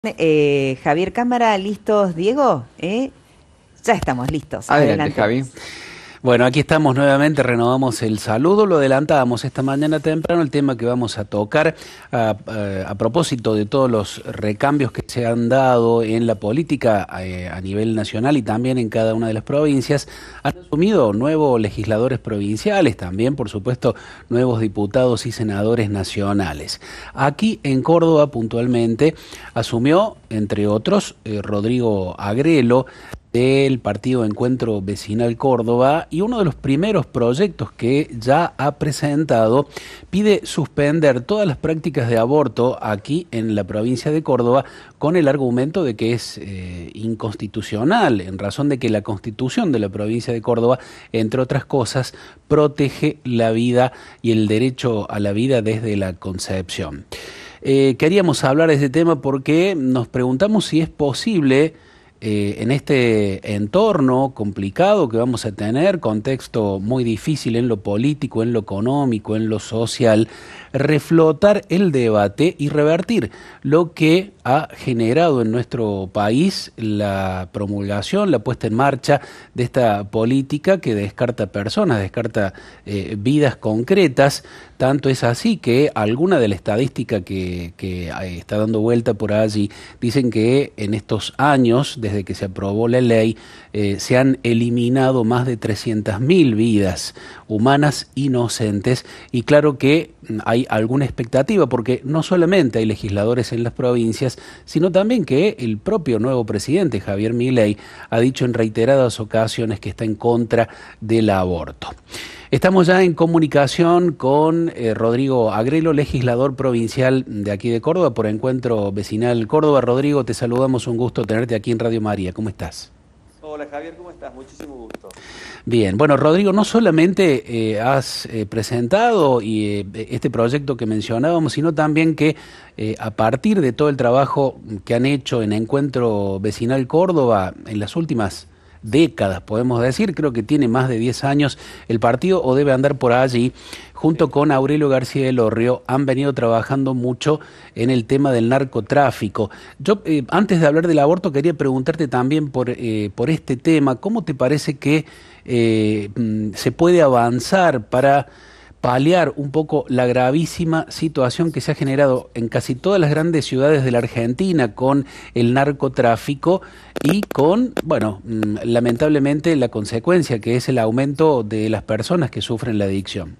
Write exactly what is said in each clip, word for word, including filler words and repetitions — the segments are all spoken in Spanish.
Eh, Javier Cámara, ¿listos, Diego? ¿Eh? Ya estamos listos. Adelante, Adelante. Javi. Bueno, aquí estamos nuevamente, renovamos el saludo, lo adelantábamos esta mañana temprano, el tema que vamos a tocar a, a- a propósito de todos los recambios que se han dado en la política eh, a nivel nacional y también en cada una de las provincias. Han asumido nuevos legisladores provinciales, también por supuesto nuevos diputados y senadores nacionales. Aquí en Córdoba puntualmente asumió, entre otros, eh, Rodrigo Agrelo, del Partido Encuentro Vecinal Córdoba, y uno de los primeros proyectos que ya ha presentado pide suspender todas las prácticas de aborto aquí en la provincia de Córdoba con el argumento de que es eh, inconstitucional, en razón de que la Constitución de la provincia de Córdoba, entre otras cosas, protege la vida y el derecho a la vida desde la concepción. Eh, queríamos hablar de este tema porque nos preguntamos si es posible eh, en este entorno complicado que vamos a tener, contexto muy difícil en lo político, en lo económico, en lo social, reflotar el debate y revertir lo que ha generado en nuestro país la promulgación, la puesta en marcha de esta política que descarta personas, descarta eh, vidas concretas. Tanto es así que alguna de la estadística que, que eh, está dando vuelta por allí dicen que en estos años, desde que se aprobó la ley, eh, se han eliminado más de trescientas mil vidas humanas inocentes, y claro que mm, hay alguna expectativa porque no solamente hay legisladores en las provincias, sino también que el propio nuevo presidente Javier Milei ha dicho en reiteradas ocasiones que está en contra del aborto. Estamos ya en comunicación con eh, Rodrigo Agrelo, legislador provincial de aquí de Córdoba, por Encuentro Vecinal Córdoba. Rodrigo, te saludamos, un gusto tenerte aquí en Radio María. ¿Cómo estás? Hola Javier, ¿cómo estás? Muchísimo gusto. Bien, bueno, Rodrigo, no solamente eh, has eh, presentado y, eh, este proyecto que mencionábamos, sino también que eh, a partir de todo el trabajo que han hecho en Encuentro Vecinal Córdoba en las últimas décadas, podemos decir, creo que tiene más de diez años el partido o debe andar por allí, junto Sí. con Aurelio García del Orrio, han venido trabajando mucho en el tema del narcotráfico. Yo, eh, antes de hablar del aborto, quería preguntarte también por, eh, por este tema. ¿Cómo te parece que eh, mm, se puede avanzar para paliar un poco la gravísima situación que se ha generado en casi todas las grandes ciudades de la Argentina con el narcotráfico y con, bueno, mm, lamentablemente la consecuencia que es el aumento de las personas que sufren la adicción?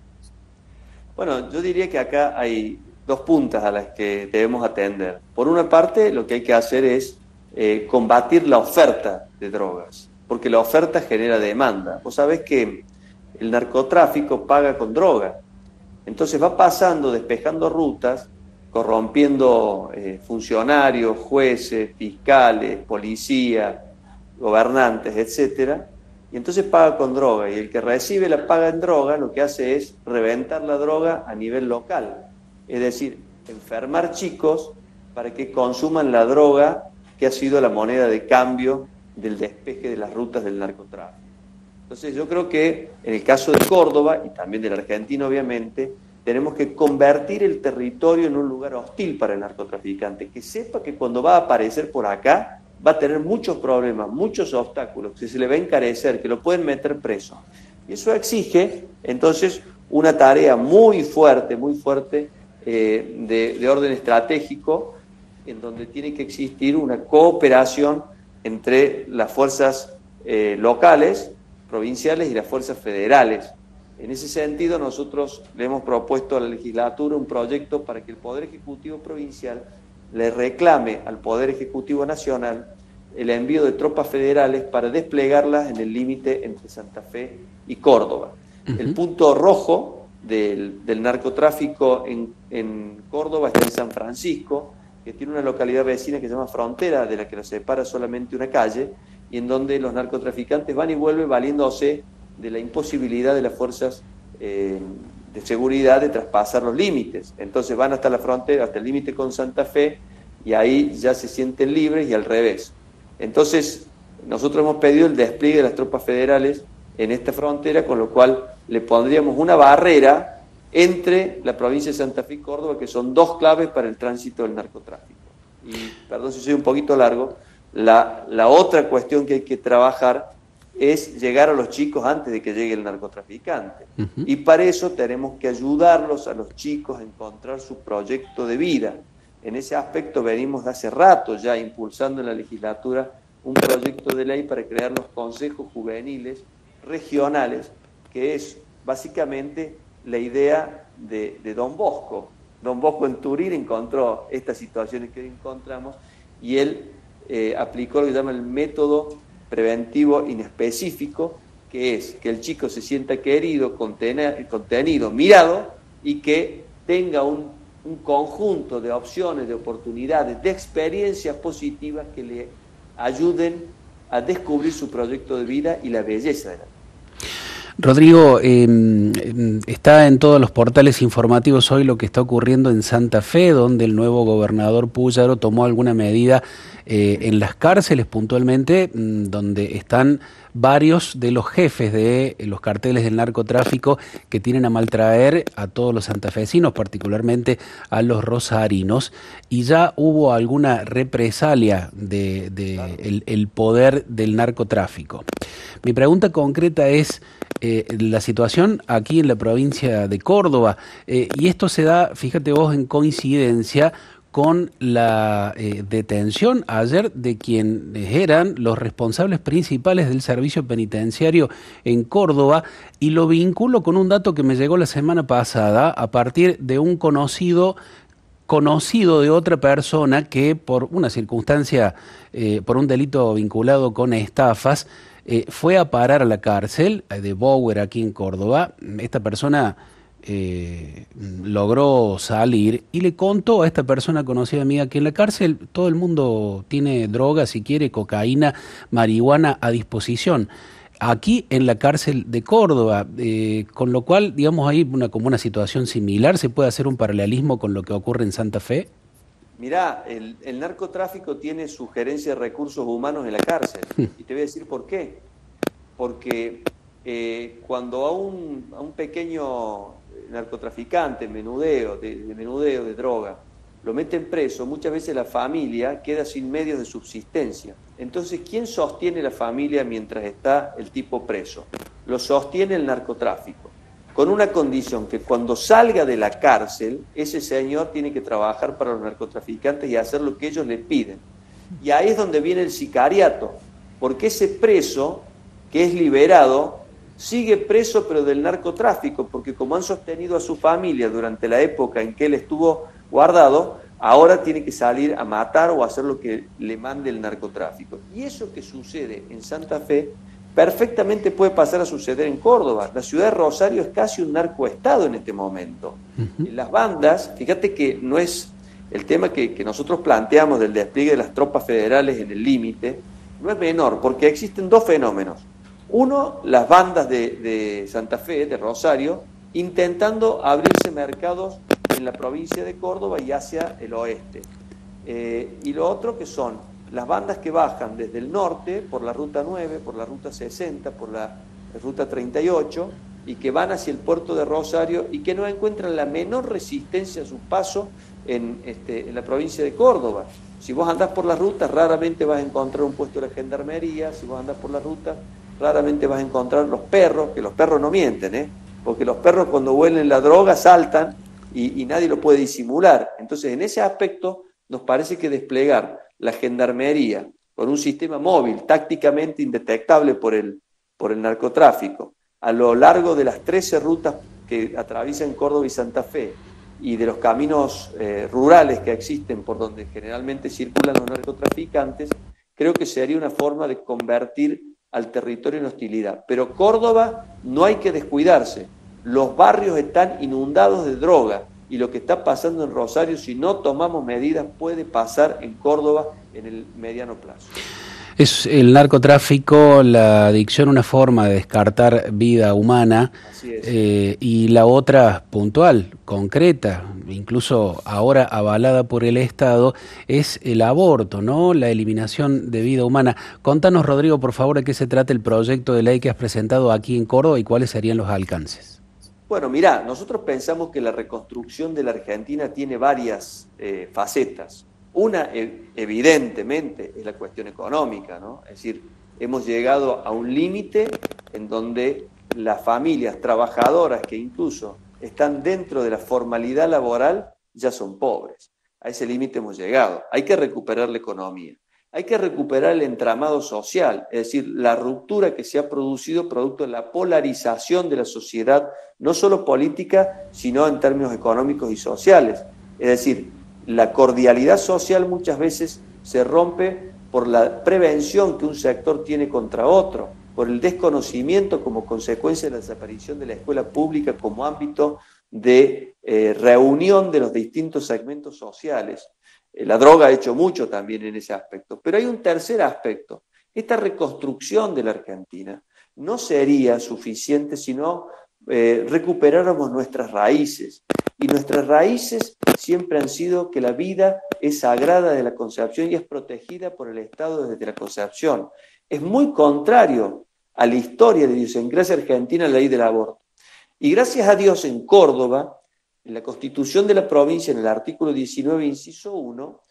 Bueno, yo diría que acá hay dos puntas a las que debemos atender. Por una parte, lo que hay que hacer es eh, combatir la oferta de drogas, porque la oferta genera demanda. Vos sabés que el narcotráfico paga con droga, entonces va pasando, despejando rutas, corrompiendo eh, funcionarios, jueces, fiscales, policía, gobernantes, etcétera, y entonces paga con droga, y el que recibe la paga en droga lo que hace es reventar la droga a nivel local, es decir, enfermar chicos para que consuman la droga que ha sido la moneda de cambio del despeje de las rutas del narcotráfico. Entonces yo creo que en el caso de Córdoba, y también de la Argentina obviamente, tenemos que convertir el territorio en un lugar hostil para el narcotraficante, que sepa que cuando va a aparecer por acá va a tener muchos problemas, muchos obstáculos, que se le va a encarecer, que lo pueden meter preso. Y eso exige, entonces, una tarea muy fuerte, muy fuerte eh, de, de orden estratégico, en donde tiene que existir una cooperación entre las fuerzas eh, locales, provinciales y las fuerzas federales. En ese sentido, nosotros le hemos propuesto a la legislatura un proyecto para que el Poder Ejecutivo Provincial le reclame al Poder Ejecutivo Nacional el envío de tropas federales para desplegarlas en el límite entre Santa Fe y Córdoba. Uh-huh. El punto rojo del, del narcotráfico en, en Córdoba está en San Francisco, que tiene una localidad vecina que se llama Frontera, de la que lo separa solamente una calle, y en donde los narcotraficantes van y vuelven valiéndose de la imposibilidad de las fuerzas eh, de seguridad de traspasar los límites. Entonces van hasta la frontera, hasta el límite con Santa Fe, y ahí ya se sienten libres, y al revés. Entonces nosotros hemos pedido el despliegue de las tropas federales en esta frontera, con lo cual le pondríamos una barrera entre la provincia de Santa Fe y Córdoba, que son dos claves para el tránsito del narcotráfico. y perdón si soy un poquito largo, la, la otra cuestión que hay que trabajar es llegar a los chicos antes de que llegue el narcotraficante. Uh-huh. Y para eso tenemos que ayudarlos a los chicos a encontrar su proyecto de vida. En ese aspecto venimos de hace rato ya impulsando en la legislatura un proyecto de ley para crear los consejos juveniles regionales, que es básicamente la idea de, de Don Bosco. Don Bosco en Turín encontró estas situaciones que hoy encontramos y él eh, aplicó lo que llama el método preventivo inespecífico, que es que el chico se sienta querido, contenido, contenido mirado, y que tenga un, un conjunto de opciones, de oportunidades, de experiencias positivas que le ayuden a descubrir su proyecto de vida y la belleza de la vida. Rodrigo, eh, está en todos los portales informativos hoy lo que está ocurriendo en Santa Fe, donde el nuevo gobernador Púllaro tomó alguna medida eh, en las cárceles puntualmente, donde están varios de los jefes de los carteles del narcotráfico que tienen a maltraer a todos los santafesinos, particularmente a los rosarinos, y ya hubo alguna represalia de, de claro. el, el poder del narcotráfico. Mi pregunta concreta es eh, la situación aquí en la provincia de Córdoba, eh, y esto se da, fíjate vos, en coincidencia con la eh, detención ayer de quienes eran los responsables principales del servicio penitenciario en Córdoba, y lo vinculo con un dato que me llegó la semana pasada a partir de un conocido conocido de otra persona que por una circunstancia, eh, por un delito vinculado con estafas, eh, fue a parar a la cárcel de Bower aquí en Córdoba. Esta persona Eh, logró salir y le contó a esta persona conocida mía que en la cárcel todo el mundo tiene drogas, si quiere, cocaína, marihuana a disposición. Aquí en la cárcel de Córdoba, eh, con lo cual, digamos, hay una, como una situación similar. ¿Se puede hacer un paralelismo con lo que ocurre en Santa Fe? Mirá, el, el narcotráfico tiene su gerencia de recursos humanos en la cárcel. Y te voy a decir por qué. Porque eh, cuando a un, a un pequeño narcotraficante, menudeo, de, de menudeo, de droga, lo meten preso, muchas veces la familia queda sin medios de subsistencia. Entonces, ¿quién sostiene la familia mientras está el tipo preso? Lo sostiene el narcotráfico, con una condición que cuando salga de la cárcel, ese señor tiene que trabajar para los narcotraficantes y hacer lo que ellos le piden. Y ahí es donde viene el sicariato, porque ese preso que es liberado sigue preso pero del narcotráfico, porque como han sostenido a su familia durante la época en que él estuvo guardado, ahora tiene que salir a matar o hacer lo que le mande el narcotráfico. Y eso que sucede en Santa Fe perfectamente puede pasar a suceder en Córdoba. La ciudad de Rosario es casi un narcoestado en este momento. Uh-huh. Las bandas, fíjate que no es el tema que, que nosotros planteamos del despliegue de las tropas federales en el límite, no es menor, porque existen dos fenómenos. Uno, las bandas de, de Santa Fe, de Rosario, intentando abrirse mercados en la provincia de Córdoba y hacia el oeste. Eh, y lo otro que son las bandas que bajan desde el norte, por la ruta nueve, por la ruta sesenta, por la ruta treinta y ocho, y que van hacia el puerto de Rosario y que no encuentran la menor resistencia a su paso en, este, en la provincia de Córdoba. Si vos andás por las rutas, raramente vas a encontrar un puesto de la gendarmería. Si vos andás por las rutas, raramente vas a encontrar los perros, que los perros no mienten, ¿eh? Porque los perros cuando huelen la droga saltan y, y nadie lo puede disimular. Entonces, en ese aspecto, nos parece que desplegar la gendarmería con un sistema móvil tácticamente indetectable por el, por el narcotráfico a lo largo de las trece rutas que atraviesan Córdoba y Santa Fe y de los caminos eh, rurales que existen por donde generalmente circulan los narcotraficantes, creo que sería una forma de convertir al territorio en hostilidad. Pero Córdoba no hay que descuidarse. Los barrios están inundados de droga y lo que está pasando en Rosario, si no tomamos medidas, puede pasar en Córdoba en el mediano plazo. Es el narcotráfico, la adicción, una forma de descartar vida humana. Así es. Eh, y la otra puntual, concreta, incluso ahora avalada por el Estado, es el aborto, ¿no? La eliminación de vida humana. Contanos, Rodrigo, por favor, de qué se trata el proyecto de ley que has presentado aquí en Córdoba y cuáles serían los alcances. Bueno, mirá, nosotros pensamos que la reconstrucción de la Argentina tiene varias eh, facetas. Una, evidentemente, es la cuestión económica, ¿no? Es decir, hemos llegado a un límite en donde las familias trabajadoras que incluso están dentro de la formalidad laboral ya son pobres. A ese límite hemos llegado. Hay que recuperar la economía. Hay que recuperar el entramado social, es decir, la ruptura que se ha producido producto de la polarización de la sociedad, no solo política, sino en términos económicos y sociales. Es decir, la cordialidad social muchas veces se rompe por la prevención que un sector tiene contra otro, por el desconocimiento como consecuencia de la desaparición de la escuela pública como ámbito de eh, reunión de los distintos segmentos sociales. La droga ha hecho mucho también en ese aspecto. Pero hay un tercer aspecto. Esta reconstrucción de la Argentina no sería suficiente si no eh, recuperáramos nuestras raíces. Y nuestras raíces siempre han sido que la vida es sagrada de la concepción y es protegida por el Estado desde la concepción. Es muy contrario a la historia de idiosincrasia argentina la ley del aborto. Y gracias a Dios en Córdoba, en la Constitución de la provincia, en el artículo diecinueve, inciso uno,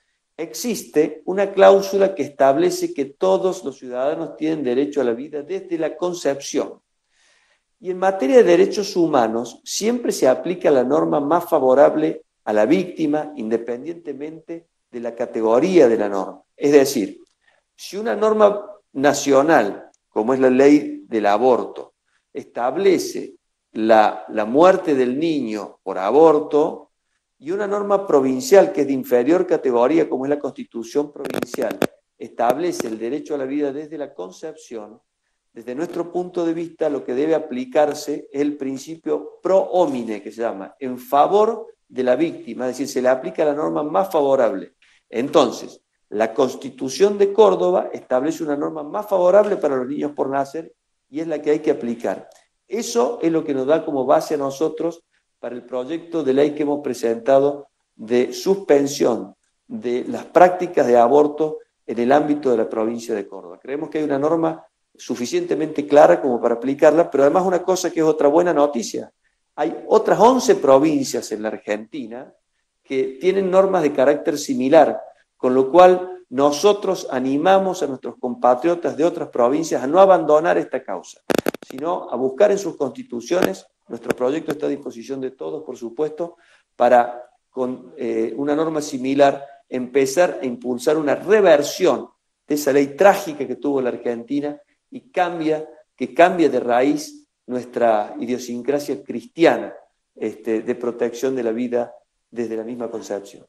existe una cláusula que establece que todos los ciudadanos tienen derecho a la vida desde la concepción. Y en materia de derechos humanos, siempre se aplica la norma más favorable a la víctima, independientemente de la categoría de la norma. Es decir, si una norma nacional, como es la ley del aborto, establece La, la muerte del niño por aborto, y una norma provincial que es de inferior categoría, como es la Constitución provincial, establece el derecho a la vida desde la concepción. Desde nuestro punto de vista, lo que debe aplicarse es el principio pro homine, que se llama, en favor de la víctima, es decir, se le aplica la norma más favorable. Entonces, la Constitución de Córdoba establece una norma más favorable para los niños por nacer y es la que hay que aplicar. Eso es lo que nos da como base a nosotros para el proyecto de ley que hemos presentado de suspensión de las prácticas de aborto en el ámbito de la provincia de Córdoba. Creemos que hay una norma suficientemente clara como para aplicarla, pero además una cosa que es otra buena noticia. Hay otras once provincias en la Argentina que tienen normas de carácter similar, con lo cual nosotros animamos a nuestros compatriotas de otras provincias a no abandonar esta causa, sino a buscar en sus constituciones. Nuestro proyecto está a disposición de todos, por supuesto, para, con eh, una norma similar, empezar a impulsar una reversión de esa ley trágica que tuvo la Argentina y cambia, que cambia de raíz nuestra idiosincrasia cristiana este, de protección de la vida desde la misma concepción.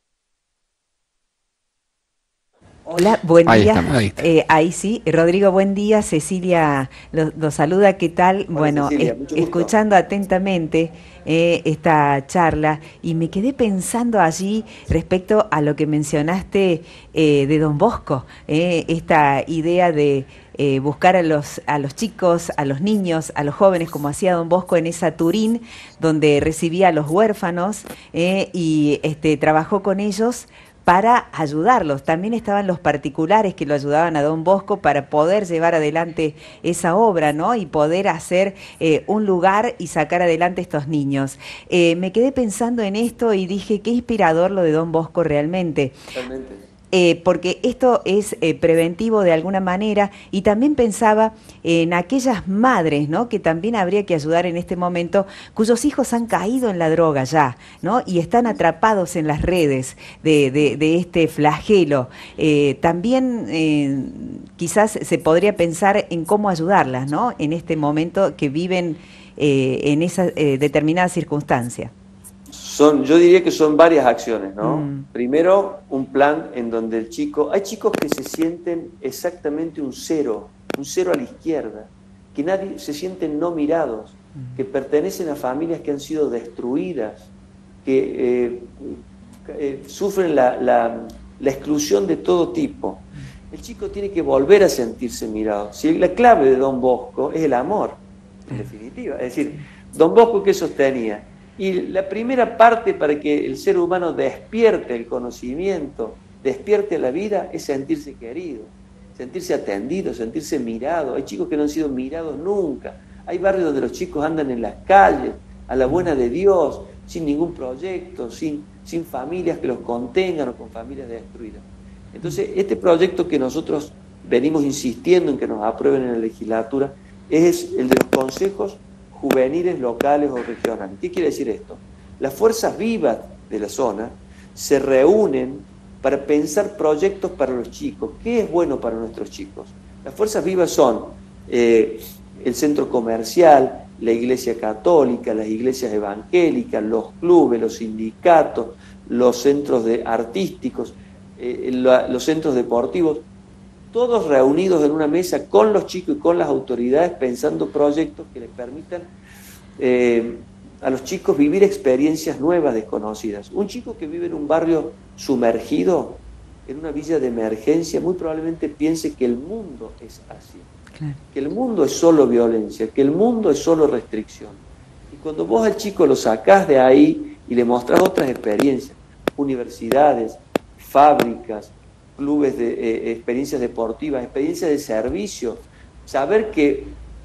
Hola, buen ahí día. Estamos, ahí, está. eh, ahí sí, Rodrigo, buen día. Cecilia lo, lo saluda, ¿qué tal? Hola, bueno, Cecilia, es, escuchando atentamente eh, esta charla y me quedé pensando allí respecto a lo que mencionaste eh, de Don Bosco, eh, esta idea de eh, buscar a los, a los chicos, a los niños, a los jóvenes, como hacía Don Bosco en esa Turín, donde recibía a los huérfanos eh, y este, trabajó con ellos para ayudarlos. También estaban los particulares que lo ayudaban a Don Bosco para poder llevar adelante esa obra, ¿no? Y poder hacer eh, un lugar y sacar adelante estos niños. Eh, me quedé pensando en esto y dije, qué inspirador lo de Don Bosco realmente. Realmente. Eh, porque esto es eh, preventivo de alguna manera, y también pensaba en aquellas madres, ¿no?, que también habría que ayudar en este momento, cuyos hijos han caído en la droga ya, ¿no?, y están atrapados en las redes de, de, de este flagelo. Eh, también eh, quizás se podría pensar en cómo ayudarlas, ¿no?, en este momento que viven eh, en esa eh, determinada circunstancia. Son, yo diría que son varias acciones, ¿no? Mm. Primero, un plan en donde el chico... Hay chicos que se sienten exactamente un cero, un cero a la izquierda, que nadie se sienten no mirados, mm. que pertenecen a familias que han sido destruidas, que eh, eh, sufren la, la, la exclusión de todo tipo. El chico tiene que volver a sentirse mirado. Si la clave de Don Bosco es el amor, en definitiva. Es decir, Don Bosco, ¿qué sostenía? Y la primera parte para que el ser humano despierte el conocimiento, despierte la vida, es sentirse querido, sentirse atendido, sentirse mirado. Hay chicos que no han sido mirados nunca. Hay barrios donde los chicos andan en las calles, a la buena de Dios, sin ningún proyecto, sin, sin familias que los contengan o con familias destruidas. Entonces, este proyecto que nosotros venimos insistiendo en que nos aprueben en la legislatura es el de los consejos juveniles locales o regionales. ¿Qué quiere decir esto? Las fuerzas vivas de la zona se reúnen para pensar proyectos para los chicos. ¿Qué es bueno para nuestros chicos? Las fuerzas vivas son eh, el centro comercial, la iglesia católica, las iglesias evangélicas, los clubes, los sindicatos, los centros de artísticos, eh, la, los centros deportivos, todos reunidos en una mesa con los chicos y con las autoridades pensando proyectos que les permitan eh, a los chicos vivir experiencias nuevas, desconocidas. Un chico que vive en un barrio sumergido, en una villa de emergencia, muy probablemente piense que el mundo es así, claro, que el mundo es solo violencia, que el mundo es solo restricción. Y cuando vos al chico lo sacás de ahí y le mostrás otras experiencias, universidades, fábricas, clubes de eh, experiencias deportivas, experiencias de servicio, saber que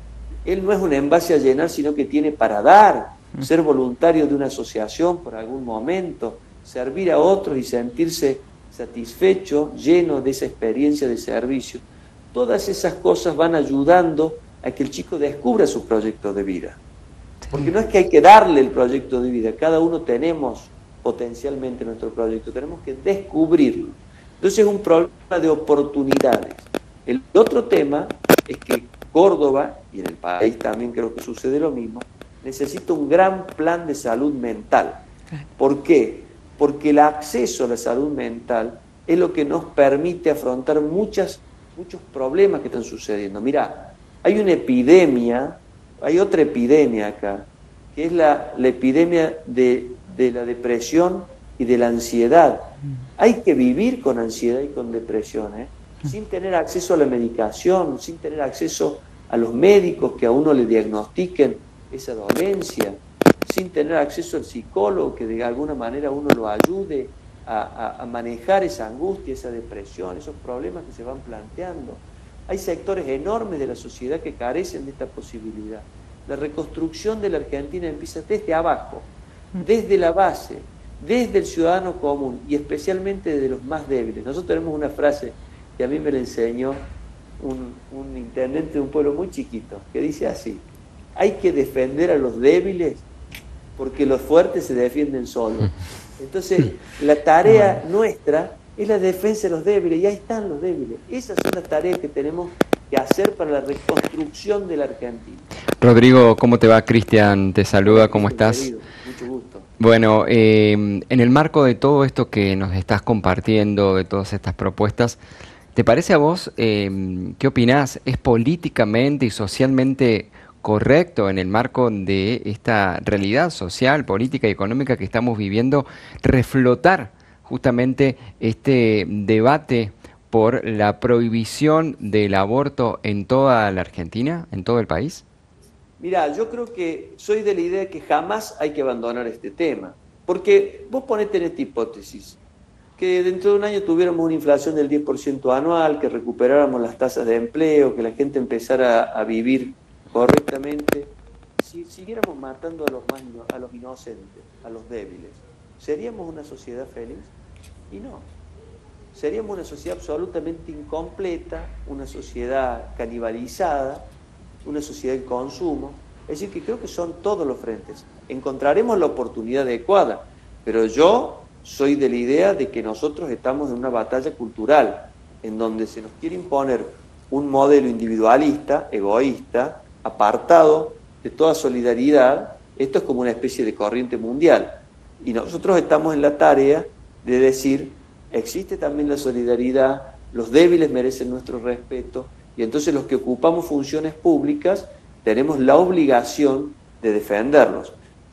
él no es un envase a llenar, sino que tiene para dar, ser voluntario de una asociación por algún momento, servir a otros y sentirse satisfecho, lleno de esa experiencia de servicio. Todas esas cosas van ayudando a que el chico descubra su proyecto de vida. Porque no es que hay que darle el proyecto de vida, cada uno tenemos potencialmente nuestro proyecto, tenemos que descubrirlo. Entonces es un problema de oportunidades. El otro tema es que Córdoba, y en el país también creo que sucede lo mismo, necesita un gran plan de salud mental. ¿Por qué? Porque el acceso a la salud mental es lo que nos permite afrontar muchas, muchos problemas que están sucediendo. Mirá, hay una epidemia, hay otra epidemia acá, que es la, la epidemia de, de la depresión y de la ansiedad. Hay que vivir con ansiedad y con depresión, ¿eh? sin tener acceso a la medicación, sin tener acceso a los médicos que a uno le diagnostiquen esa dolencia, sin tener acceso al psicólogo que de alguna manera uno lo ayude a, a, a manejar esa angustia, esa depresión, esos problemas que se van planteando. Hay sectores enormes de la sociedad que carecen de esta posibilidad. La reconstrucción de la Argentina empieza desde abajo, desde la base, desde el ciudadano común y especialmente desde los más débiles. Nosotros tenemos una frase que a mí me la enseñó un, un intendente de un pueblo muy chiquito, que dice así: hay que defender a los débiles porque los fuertes se defienden solos. Entonces, la tarea nuestra es la defensa de los débiles, y ahí están los débiles. Esas son las tareas que tenemos que hacer para la reconstrucción de la Argentina. Rodrigo, ¿cómo te va? Cristian te saluda, ¿cómo estás? Querido, mucho gusto. Bueno, eh, en el marco de todo esto que nos estás compartiendo, de todas estas propuestas, ¿te parece a vos, eh, qué opinás? ¿Es políticamente y socialmente correcto en el marco de esta realidad social, política y económica que estamos viviendo reflotar justamente este debate por la prohibición del aborto en toda la Argentina, en todo el país? Mirá, yo creo que soy de la idea de que jamás hay que abandonar este tema, porque vos ponete en esta hipótesis, que dentro de un año tuviéramos una inflación del diez por ciento anual, que recuperáramos las tasas de empleo, que la gente empezara a vivir correctamente. Si siguiéramos matando a los, más, a los inocentes, a los débiles, ¿seríamos una sociedad feliz? Y no. Seríamos una sociedad absolutamente incompleta, una sociedad canibalizada, una sociedad de consumo. Es decir, que creo que son todos los frentes. Encontraremos la oportunidad adecuada, pero yo soy de la idea de que nosotros estamos en una batalla cultural, en donde se nos quiere imponer un modelo individualista, egoísta, apartado de toda solidaridad. Esto es como una especie de corriente mundial. Y nosotros estamos en la tarea de decir, existe también la solidaridad, los débiles merecen nuestro respeto, y entonces los que ocupamos funciones públicas tenemos la obligación de defenderlos.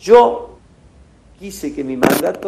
Yo quise que mi mandato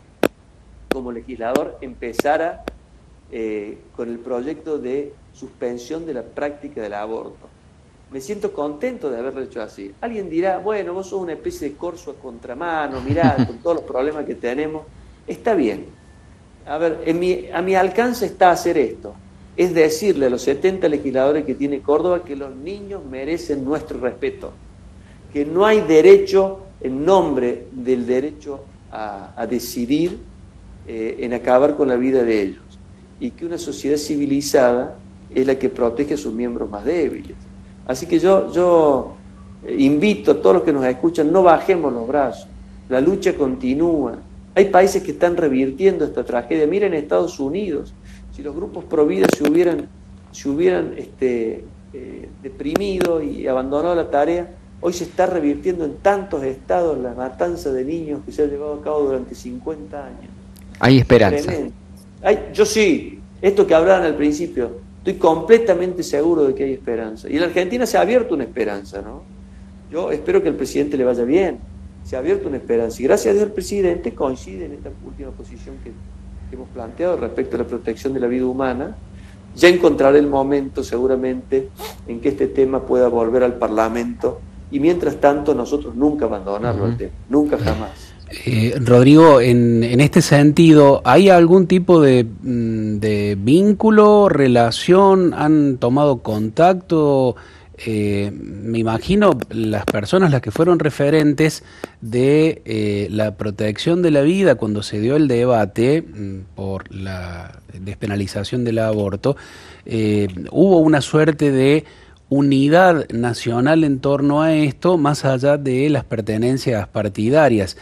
como legislador empezara eh, con el proyecto de suspensión de la práctica del aborto. Me siento contento de haberlo hecho así. Alguien dirá, bueno, vos sos una especie de corso a contramano, mirá, con todos los problemas que tenemos. Está bien. A ver, en mi, a mi alcance está hacer esto. Es decirle a los setenta legisladores que tiene Córdoba que los niños merecen nuestro respeto, que no hay derecho en nombre del derecho a, a decidir eh, en acabar con la vida de ellos, y que una sociedad civilizada es la que protege a sus miembros más débiles. Así que yo, yo invito a todos los que nos escuchan, no bajemos los brazos, la lucha continúa. Hay países que están revirtiendo esta tragedia. Miren Estados Unidos, si los grupos pro vida se hubieran, se hubieran este, eh, deprimido y abandonado la tarea, hoy se está revirtiendo en tantos estados la matanza de niños que se ha llevado a cabo durante cincuenta años. Hay esperanza. Hay, yo sí, esto que hablaban al principio, estoy completamente seguro de que hay esperanza. Y en la Argentina se ha abierto una esperanza, ¿no? Yo espero que al presidente le vaya bien. Se ha abierto una esperanza. Y gracias a Dios el presidente coincide en esta última posición que, que hemos planteado respecto a la protección de la vida humana. Ya encontrará el momento seguramente en que este tema pueda volver al Parlamento. Y mientras tanto nosotros nunca abandonarlo al tema. Nunca jamás. Eh, Rodrigo, en, en este sentido, ¿hay algún tipo de, de vínculo, relación? ¿Han tomado contacto? Eh, me imagino las personas las que fueron referentes de eh, la protección de la vida cuando se dio el debate mm, por la despenalización del aborto, eh, hubo una suerte de unidad nacional en torno a esto, más allá de las pertenencias partidarias.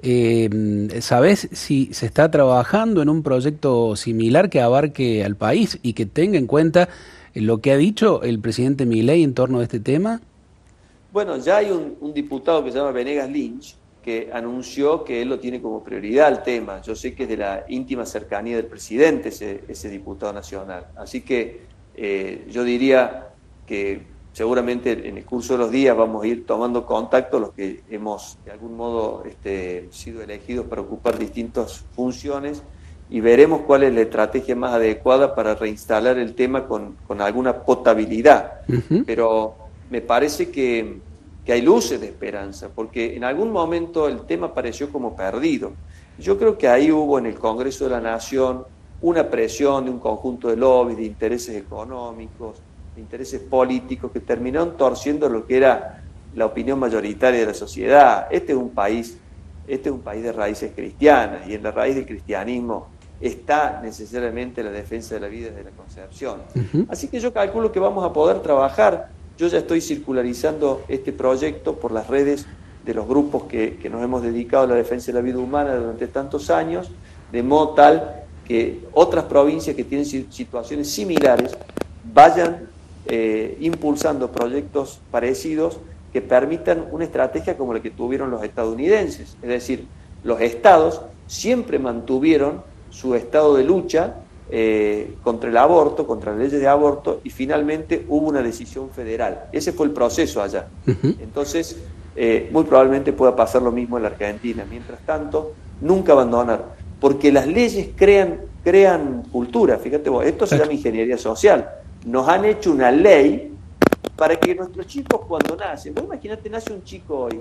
Eh, ¿Sabés si se está trabajando en un proyecto similar que abarque al país y que tenga en cuenta lo que ha dicho el presidente Milei en torno a este tema? Bueno, ya hay un, un diputado que se llama Venegas Lynch que anunció que él lo tiene como prioridad el tema. Yo sé que es de la íntima cercanía del presidente ese, ese diputado nacional. Así que eh, yo diría que seguramente en el curso de los días vamos a ir tomando contacto los que hemos de algún modo este, sido elegidos para ocupar distintas funciones, y veremos cuál es la estrategia más adecuada para reinstalar el tema con, con alguna potabilidad. Uh-huh. Pero me parece que, que hay luces de esperanza, porque en algún momento el tema pareció como perdido. Yo creo que ahí hubo en el Congreso de la Nación una presión de un conjunto de lobbies, de intereses económicos, de intereses políticos que terminaron torciendo lo que era la opinión mayoritaria de la sociedad. Este es un país, este es un país de raíces cristianas, y en la raíz del cristianismo está necesariamente la defensa de la vida desde la concepción. Uh-huh. Así que yo calculo que vamos a poder trabajar. Yo ya estoy circularizando este proyecto por las redes de los grupos que, que nos hemos dedicado a la defensa de la vida humana durante tantos años, de modo tal que otras provincias que tienen situaciones similares vayan eh, impulsando proyectos parecidos que permitan una estrategia como la que tuvieron los estadounidenses. Es decir, los estados siempre mantuvieron su estado de lucha eh, contra el aborto, contra las leyes de aborto, y finalmente hubo una decisión federal. Ese fue el proceso allá. Uh-huh. Entonces, eh, muy probablemente pueda pasar lo mismo en la Argentina. Mientras tanto, nunca abandonar, porque las leyes crean, crean cultura. Fíjate vos, esto se llama ingeniería social. Nos han hecho una ley para que nuestros chicos cuando nacen, vos imagínate, nace un chico hoy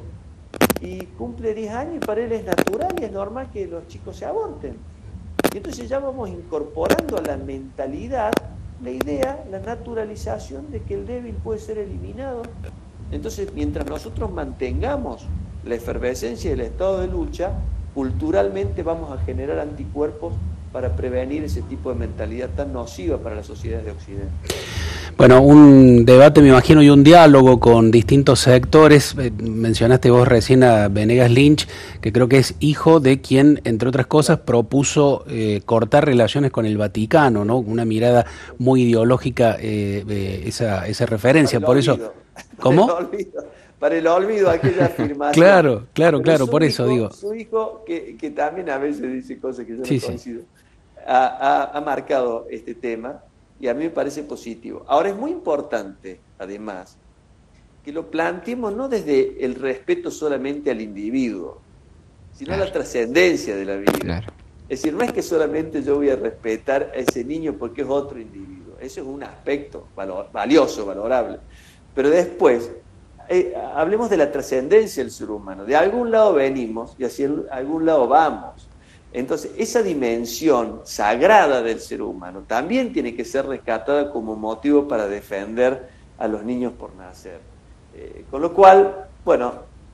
y cumple diez años y para él es natural y es normal que los chicos se aborten. Y entonces ya vamos incorporando a la mentalidad la idea, la naturalización de que el débil puede ser eliminado. Entonces, mientras nosotros mantengamos la efervescencia del estado de lucha, culturalmente vamos a generar anticuerpos para prevenir ese tipo de mentalidad tan nociva para las sociedades de Occidente. Bueno, un debate, me imagino, y un diálogo con distintos sectores. Eh, mencionaste vos recién a Venegas Lynch, que creo que es hijo de quien, entre otras cosas, propuso eh, cortar relaciones con el Vaticano, ¿no? Una mirada muy ideológica, eh, eh, esa, esa referencia. Por eso, ¿cómo? Para el olvido, para el olvido aquella afirmación. Claro, claro, claro, por hijo, eso digo. Su hijo, que, que también a veces dice cosas que yo no sí, coincido, sí. ha, ha, ha marcado este tema. Y a mí me parece positivo. Ahora es muy importante, además, que lo planteemos no desde el respeto solamente al individuo, sino claro. a la trascendencia de la vida. Claro. Es decir, no es que solamente yo voy a respetar a ese niño porque es otro individuo. Eso es un aspecto valor, valioso, valorable. Pero después, eh, hablemos de la trascendencia del ser humano. De algún lado venimos y hacia algún lado vamos. Entonces, esa dimensión sagrada del ser humano también tiene que ser rescatada como motivo para defender a los niños por nacer. Eh, con lo cual, bueno,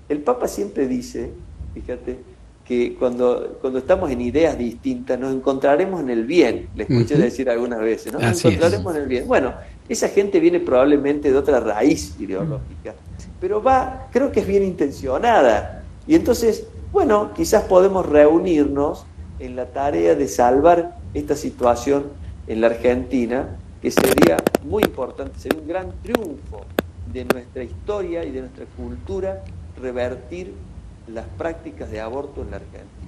El Papa siempre dice, fíjate, que cuando, cuando estamos en ideas distintas nos encontraremos en el bien. Le escuché uh-huh. decir algunas veces, ¿no? Nos Así encontraremos es. en el bien. Bueno, esa gente viene probablemente de otra raíz ideológica, pero va, creo que es bien intencionada. Y entonces, bueno, quizás podemos reunirnos en la tarea de salvar esta situación en la Argentina, que sería muy importante, sería un gran triunfo de nuestra historia y de nuestra cultura revertir las prácticas de aborto en la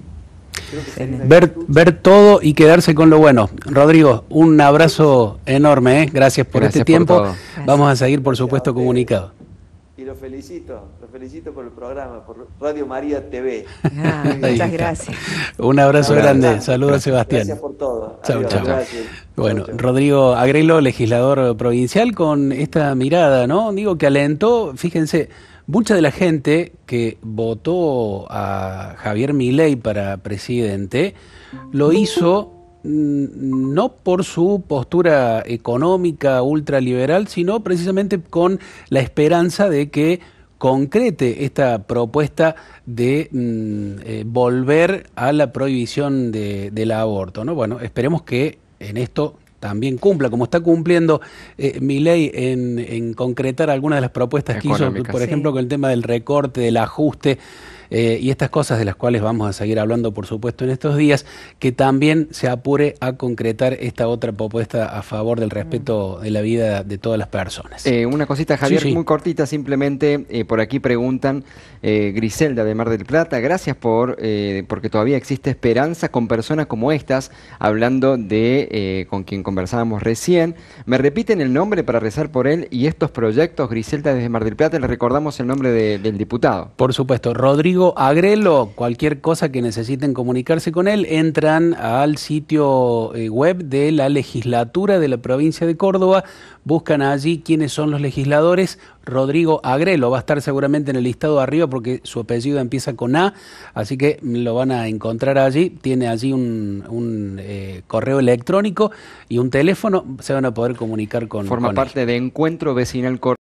Argentina. Ver, ver todo y quedarse con lo bueno. Rodrigo, un abrazo enorme, ¿eh? Gracias por Gracias este por tiempo. todo. Vamos a seguir, por supuesto, comunicados. Y lo felicito, lo felicito por el programa, por Radio María T V. Ah, muchas gracias. Un abrazo Un grande. abrazo. Saludos a Sebastián. Gracias por todo. Chau, Adiós, chau. gracias. Bueno, Chau, chau. Rodrigo Agrelo, legislador provincial, con esta mirada, ¿no? Digo que alentó, fíjense, mucha de la gente que votó a Javier Milei para presidente lo hizo mm, no por su postura económica ultraliberal, sino precisamente con la esperanza de que concrete esta propuesta de mm, eh, volver a la prohibición de, del aborto, ¿no? Bueno, esperemos que en esto también cumpla, como está cumpliendo eh, Milei en, en concretar algunas de las propuestas que hizo, por ejemplo, sí. con el tema del recorte, del ajuste, eh, y estas cosas de las cuales vamos a seguir hablando, por supuesto, en estos días, que también se apure a concretar esta otra propuesta a favor del respeto de la vida de todas las personas. Eh, una cosita, Javier, Sí, sí. muy cortita, simplemente eh, por aquí preguntan, eh, Griselda de Mar del Plata, gracias por eh, porque todavía existe esperanza con personas como estas, hablando de eh, con quien conversábamos recién. ¿Me repiten el nombre para rezar por él y estos proyectos? Griselda desde Mar del Plata, le recordamos el nombre de, del diputado. Por supuesto, Rodrigo Agrelo, cualquier cosa que necesiten comunicarse con él, entran al sitio eh, web de la legislatura de la provincia de Córdoba, buscan allí quiénes son los legisladores. Rodrigo Agrelo va a estar seguramente en el listado arriba porque su apellido empieza con A, así que lo van a encontrar allí. Tiene allí un, un eh, correo electrónico y un teléfono, se van a poder comunicar con, Forma con parte él. de Encuentro Vecinal Córdoba.